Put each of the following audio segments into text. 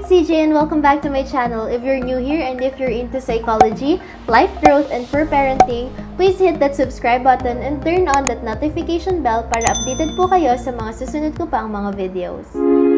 it's CJ and welcome back to my channel. If you're new here and if you're into psychology, life growth, and for parenting, please hit that subscribe button and turn on that notification bell para updated po kayo sa mga susunod ko pang mga videos.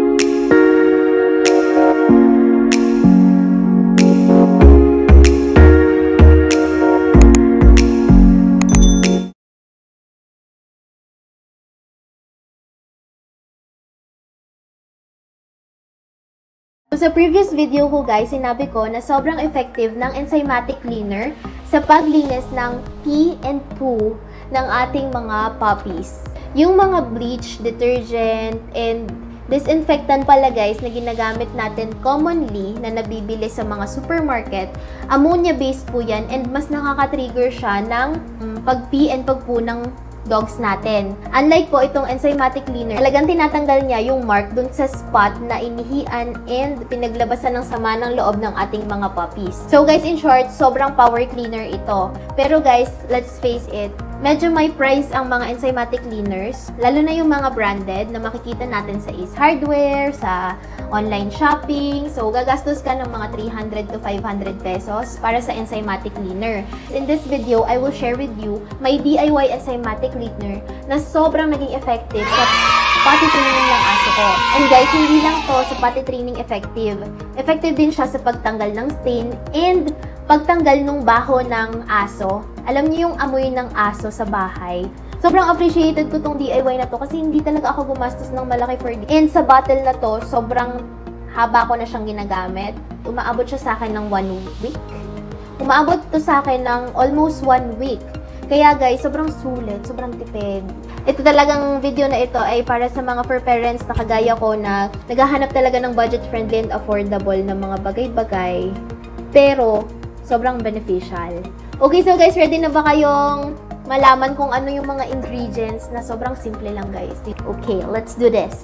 Sa previous video ko guys, sinabi ko na sobrang effective ng Enzymatic Cleaner sa paglinis ng pee and poo ng ating mga puppies. Yung mga bleach, detergent, and disinfectant pala guys na ginagamit natin commonly na nabibili sa mga supermarket, ammonia-based po yan and mas nakaka-trigger siya ng pag-pee and pag-poo ng dogs natin. Unlike po itong Enzymatic Cleaner, talagang tinatanggal niya yung mark dun sa spot na inihian and pinaglabasan ng sama ng loob ng ating mga puppies. So guys, in short, sobrang power cleaner ito. Pero guys, let's face it, medyo may price ang mga Enzymatic Cleaners, lalo na yung mga branded na makikita natin sa Ace Hardware, sa online shopping. So, gagastos ka ng mga 300 to 500 pesos para sa Enzymatic Cleaner. In this video, I will share with you my DIY Enzymatic Cleaner na sobrang naging effective sa potty training ng aso ko. And guys, hindi lang to sa potty training effective. Effective din siya sa pagtanggal ng stain and pagtanggal ng baho ng aso. Alam niyo yung amoy ng aso sa bahay. Sobrang appreciated ko tong DIY na to kasi hindi talaga ako gumastos ng malaki for it. And sa bottle na to, sobrang haba ko na siyang ginagamit. Umaabot siya sa akin ng 1 week. Umaabot to sa akin ng almost 1 week. Kaya guys, sobrang sulit, sobrang tipid. Ito talagang video na ito ay para sa mga fur parents na kagaya ko na naghahanap talaga ng budget-friendly and affordable na mga bagay-bagay. Pero, sobrang beneficial. Okay, so guys, ready na ba kayong malaman kung ano yung mga ingredients na sobrang simple lang guys? Okay, let's do this.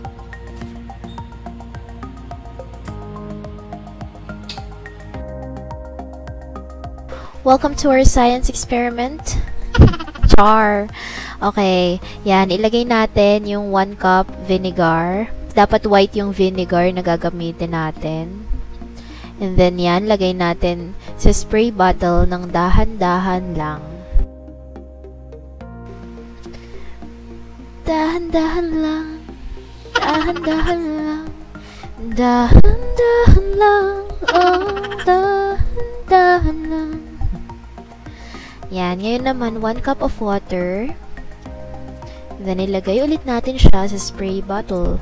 Welcome to our science experiment. Char! Okay, yan. Ilagay natin yung 1 cup vinegar. Dapat white yung vinegar na gagamitin natin. And then yan, lagay natin sa spray bottle ng dahan-dahan lang. Dahan-dahan lang. Dahan-dahan lang. Dahan-dahan lang. Oh, dahan-dahan lang. Yan, ngayon naman 1 cup of water. Then ilagay ulit natin siya sa spray bottle.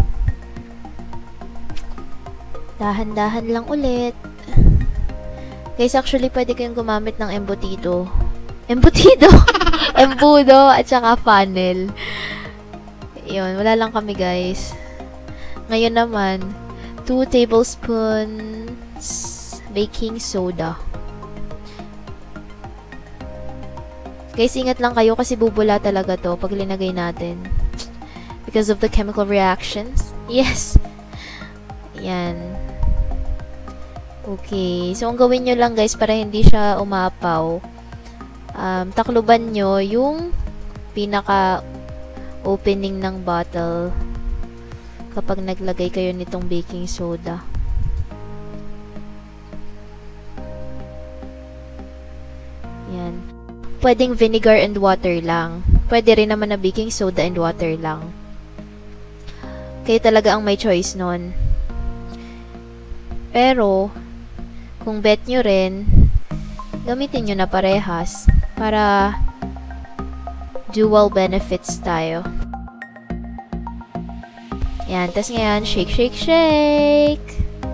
Dahan-dahan lang ulit. Guys, actually pwede kayong gumamit ng embutido. Embutido! Embudo at saka funnel. Yun, wala lang kami guys. Ngayon naman, 2 tablespoons baking soda. Guys, ingat lang kayo kasi bubula talaga to pag linagay natin. Because of the chemical reactions. Yes! Yan. Okay. So, ang gawin nyo lang guys para hindi siya umapaw. Takluban nyo yung pinaka-opening ng bottle kapag naglagay kayo nitong baking soda. Yan. Pwedeng vinegar and water lang. Pwede rin naman na baking soda and water lang. Kayo talaga ang may choice nun. Pero, kung bet nyo rin, gamitin nyo na parehas para dual benefits tayo. Yan. Tas ngayon, shake, shake, shake.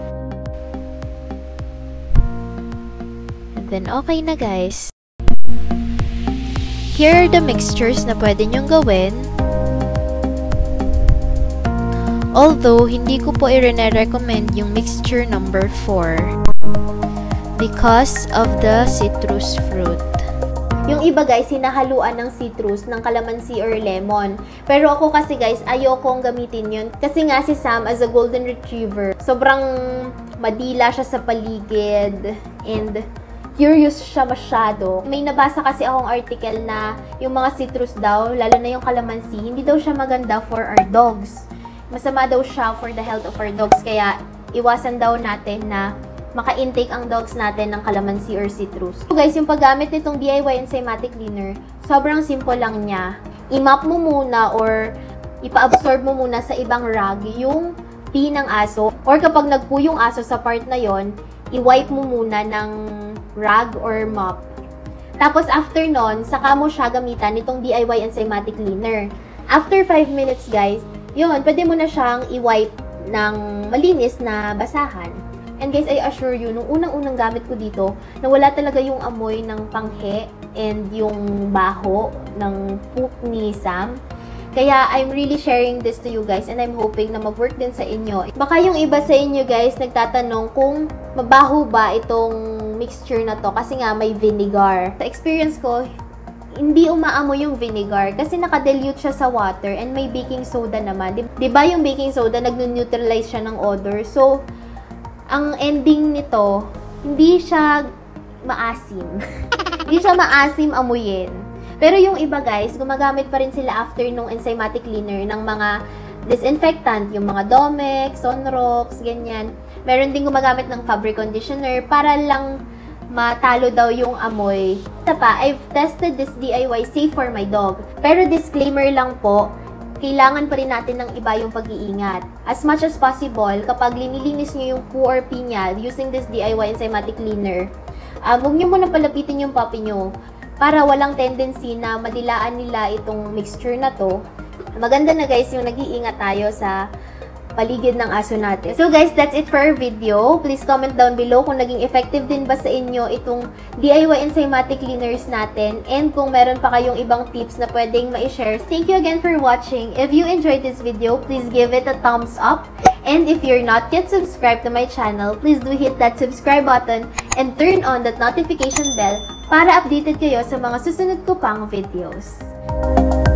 And then, okay na guys. Here are the mixtures na pwede nyong gawin. Although, hindi ko po i-recommend yung mixture number 4 because of the citrus fruit. Yung iba guys, hinahaluan ng citrus, ng kalamansi or lemon. Pero ako kasi guys, ayokong gamitin yun. Kasi nga si Sam, as a golden retriever, sobrang madila siya sa paligid and curious siya masyado. May nabasa kasi akong article na yung mga citrus daw, lalo na yung kalamansi, hindi daw siya maganda for our dogs. Masama daw siya for the health of our dogs. Kaya iwasan daw natin na maka-intake ang dogs natin ng calamansi or citrus. So guys, yung paggamit nitong DIY Enzymatic Cleaner, sobrang simple lang niya. I-mop mo muna or ipa-absorb mo muna sa ibang rag yung pee ng aso. Or kapag nagpoo yung aso sa part na yon, i-wipe mo muna ng rag or mop. Tapos after nun, saka mo siya gamitan nitong DIY Enzymatic Cleaner. After 5 minutes guys, yun, pwede mo na siyang i-wipe ng malinis na basahan. And guys, I assure you, nung unang-unang gamit ko dito, nawala talaga yung amoy ng panghe and yung baho ng poop ni Sam. Kaya I'm really sharing this to you guys and I'm hoping na mag-work din sa inyo. Baka yung iba sa inyo guys nagtatanong kung mabaho ba itong mixture na to kasi nga may vinegar. Sa experience ko, hindi umaamoy yung vinegar kasi naka-dilute siya sa water and may baking soda naman. Diba yung baking soda nag-neutralize siya ng odor? So, ang ending nito, hindi siya maasim. Hindi siya maasim amuyin. Pero yung iba guys, gumagamit pa rin sila after nung enzymatic cleaner ng mga disinfectant, yung mga Domex, Sunrox, ganyan. Meron din gumagamit ng fabric conditioner para lang matalo daw yung amoy. Isa pa, I've tested this DIY safe for my dog. Pero disclaimer lang po, kailangan pa rin natin ng iba yung pag-iingat. As much as possible, kapag linilinis nyo yung poo or pee niya using this DIY enzymatic cleaner, huwag nyo muna palapitin yung puppy nyo para walang tendency na madilaan nila itong mixture na to. Maganda na guys yung nag-iingat tayo sa paligid ng aso natin. So guys, that's it for our video. Please comment down below kung naging effective din ba sa inyo itong DIY enzymatic cleaners natin and kung meron pa kayong ibang tips na pwedeng ma-share. Thank you again for watching. If you enjoyed this video, please give it a thumbs up. And if you're not yet subscribed to my channel, please do hit that subscribe button and turn on that notification bell para updated kayo sa mga susunod ko pang videos.